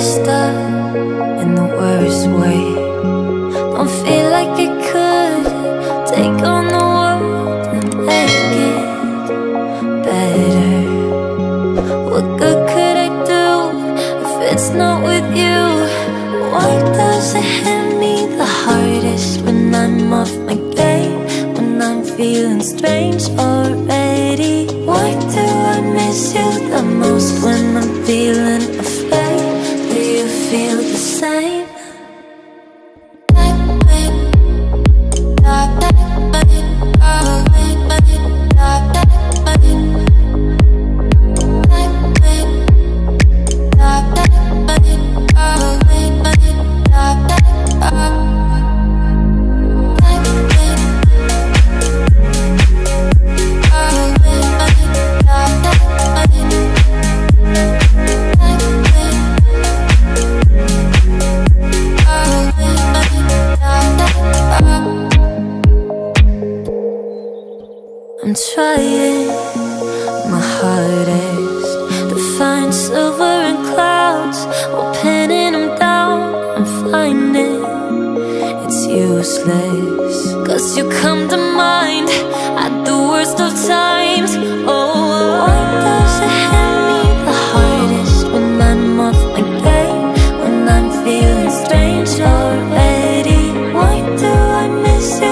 messed up in the worst way. Don't feel like I could take on the world and make it better. What good could I do if it's not with you? Why does it hit me the hardest when I'm off my game, when I'm feeling strange already? Why do I miss you the most when I'm feeling afraid? Do you feel the same? I'm trying my hardest to find silver in clouds while pinning them down. I'm finding it's useless, 'cause you come to mind at the worst of times. Oh, why does it hit me the hardest when I'm off my game, when I'm feeling strange already? Why do I miss you